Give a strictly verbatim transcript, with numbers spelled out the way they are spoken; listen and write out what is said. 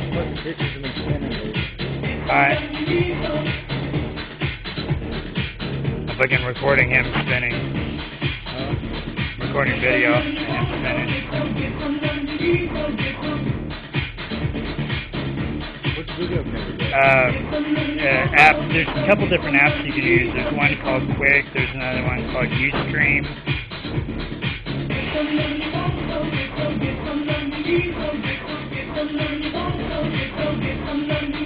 put the pictures in the spinning. Alright. I'm fucking recording him spinning. Huh? Recording video and him spinning. Which video camera? Uh, uh, app, there's a couple different apps you can use. There's one called Quick, there's another one called Ustream. Get some